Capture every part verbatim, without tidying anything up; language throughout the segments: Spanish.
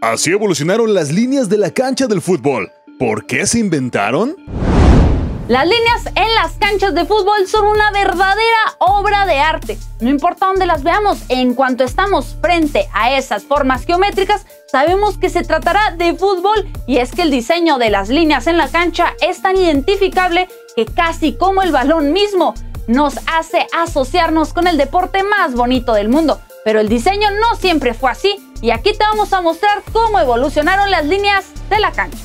Así evolucionaron las líneas de la cancha del fútbol. ¿Por qué se inventaron? Las líneas en las canchas de fútbol son una verdadera obra de arte. No importa dónde las veamos, en cuanto estamos frente a esas formas geométricas, sabemos que se tratará de fútbol, y es que el diseño de las líneas en la cancha es tan identificable que casi como el balón mismo nos hace asociarnos con el deporte más bonito del mundo. Pero el diseño no siempre fue así, y aquí te vamos a mostrar cómo evolucionaron las líneas de la cancha.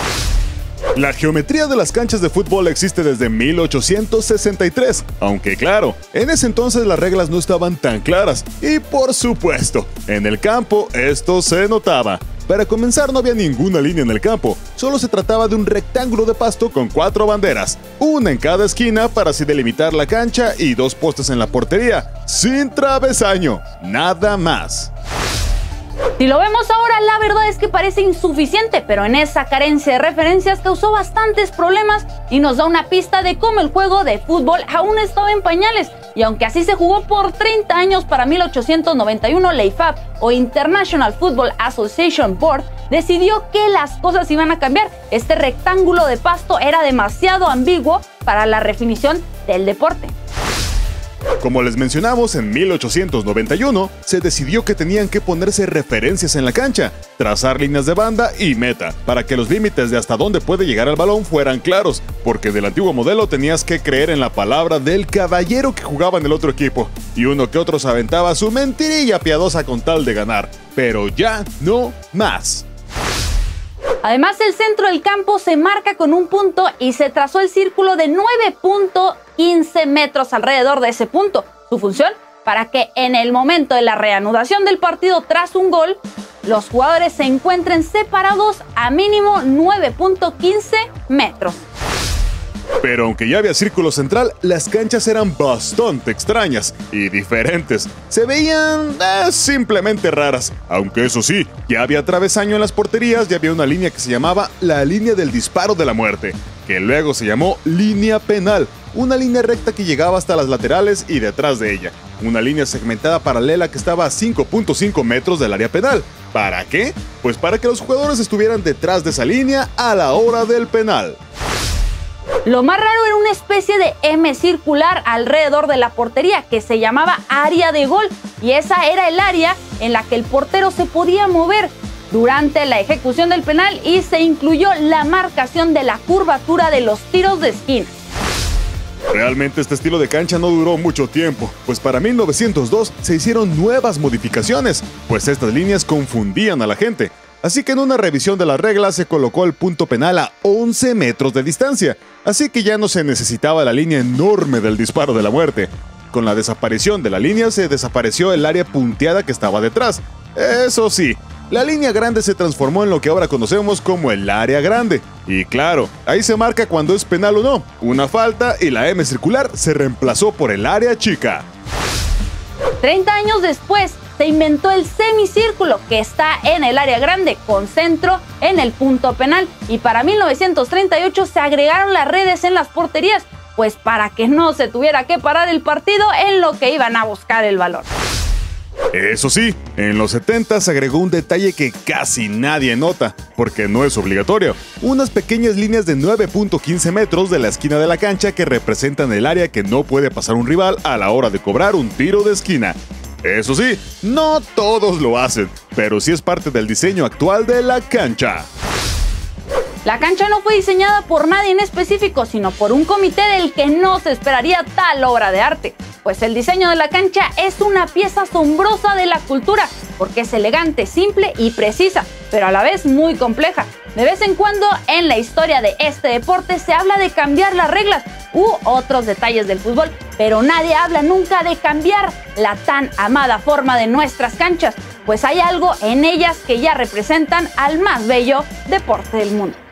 La geometría de las canchas de fútbol existe desde mil ochocientos sesenta y tres, aunque claro, en ese entonces las reglas no estaban tan claras, y por supuesto, en el campo esto se notaba. Para comenzar, no había ninguna línea en el campo, solo se trataba de un rectángulo de pasto con cuatro banderas, una en cada esquina para así delimitar la cancha y dos postes en la portería, sin travesaño, nada más. Si lo vemos ahora, la verdad es que parece insuficiente, pero en esa carencia de referencias causó bastantes problemas y nos da una pista de cómo el juego de fútbol aún estaba en pañales. Y aunque así se jugó por treinta años, para mil ochocientos noventa y uno la I F A B, o International Football Association Board, decidió que las cosas iban a cambiar. Este rectángulo de pasto era demasiado ambiguo para la definición del deporte. Como les mencionamos, en mil ochocientos noventa y uno se decidió que tenían que ponerse referencias en la cancha, trazar líneas de banda y meta, para que los límites de hasta dónde puede llegar el balón fueran claros, porque del antiguo modelo tenías que creer en la palabra del caballero que jugaba en el otro equipo, y uno que otro se aventaba su mentirilla piadosa con tal de ganar, pero ya no más. Además, el centro del campo se marca con un punto y se trazó el círculo de nueve punto quince metros alrededor de ese punto. Su función, para que en el momento de la reanudación del partido tras un gol, los jugadores se encuentren separados a mínimo nueve punto quince metros. Pero aunque ya había círculo central, las canchas eran bastante extrañas y diferentes. Se veían eh, simplemente raras. Aunque eso sí, ya había travesaño en las porterías y había una línea que se llamaba la línea del disparo de la muerte, que luego se llamó línea penal. Una línea recta que llegaba hasta las laterales y detrás de ella. Una línea segmentada paralela que estaba a cinco punto cinco metros del área penal. ¿Para qué? Pues para que los jugadores estuvieran detrás de esa línea a la hora del penal. Lo más raro era una especie de M circular alrededor de la portería que se llamaba área de gol, y esa era el área en la que el portero se podía mover durante la ejecución del penal, y se incluyó la marcación de la curvatura de los tiros de esquina. Realmente este estilo de cancha no duró mucho tiempo, pues para mil novecientos dos se hicieron nuevas modificaciones, pues estas líneas confundían a la gente. Así que en una revisión de las reglas se colocó el punto penal a once metros de distancia, así que ya no se necesitaba la línea enorme del disparo de la muerte. Con la desaparición de la línea se desapareció el área punteada que estaba detrás. Eso sí, la línea grande se transformó en lo que ahora conocemos como el área grande. Y claro, ahí se marca cuando es penal o no, una falta, y la M circular se reemplazó por el área chica. treinta años después, se inventó el semicírculo, que está en el área grande, con centro en el punto penal. Y para mil novecientos treinta y ocho se agregaron las redes en las porterías, pues para que no se tuviera que parar el partido en lo que iban a buscar el balón. Eso sí, en los setenta se agregó un detalle que casi nadie nota, porque no es obligatorio. Unas pequeñas líneas de nueve punto quince metros de la esquina de la cancha que representan el área que no puede pasar un rival a la hora de cobrar un tiro de esquina. Eso sí, no todos lo hacen, pero sí es parte del diseño actual de la cancha. La cancha no fue diseñada por nadie en específico, sino por un comité del que no se esperaría tal obra de arte. Pues el diseño de la cancha es una pieza asombrosa de la cultura, porque es elegante, simple y precisa, pero a la vez muy compleja. De vez en cuando en la historia de este deporte se habla de cambiar las reglas u otros detalles del fútbol, pero nadie habla nunca de cambiar la tan amada forma de nuestras canchas, pues hay algo en ellas que ya representan al más bello deporte del mundo.